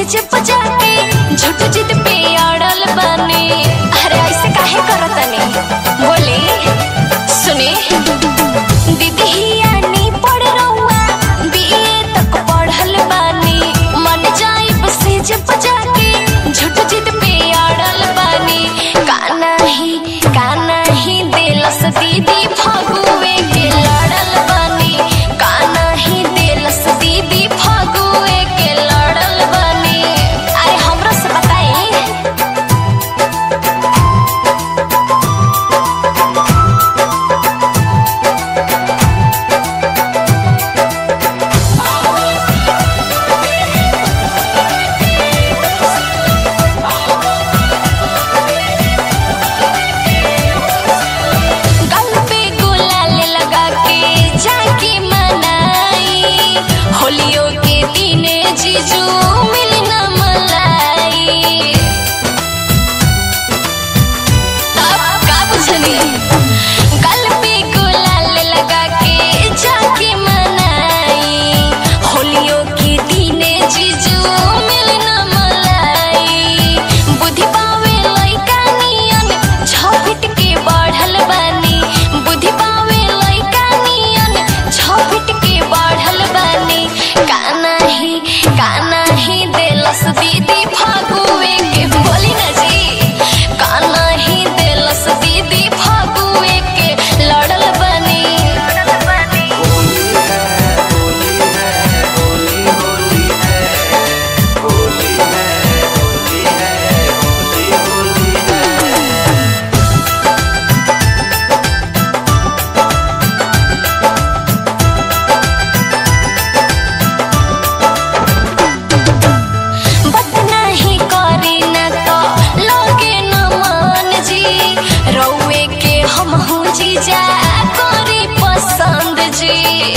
सेज बजा के झूठ जिद पे अड़ल बने। अरे ऐसे काहे करतनी बोले सुने दीदी यानी पढ़ रहुआ बीए तक पढ़ल बानी मन जाइब सेज बजा के झूठ जिद पे अड़ल बानी। काना ही देलस दीदी फगुए के लड़ल बानी। काना ही देलस दीदी फगुए के लड़ल बानी। अरे हमरा से बताई होलियों के दिने जीजू मिली न मलाई। तब का बुझनी गल पे गुलाल लगा के जाके मनाई। होलियों के दिने जीजू मिली न मलाई। बुद्धि पावे लइका नियन छफिट के बढ़ल बानी। बुद्धि पावे लइका नियन छफिट के बढ़ल बानी। काना ही देलस दीदी फगुए के बोली न जी। काना ही देलस दीदी फगुए के लड़ल बनी। रउए के हम हूँ जीजा करी पसंद जी।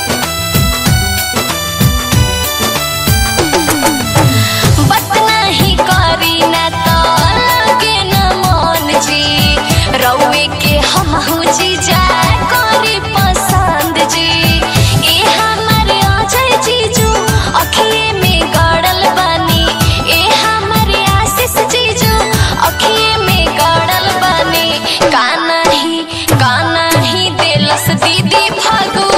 बात नहीं करी ना तो लगे न मन जी। रउए के हम हूँ जीजा करी पसंद जी। ए हमारे अजय जीजू अखिए में गड़ल बानी। ए हमारे आशीष जीजू अखिए में गड़ल बानी। काना ही देलस दीदी फगु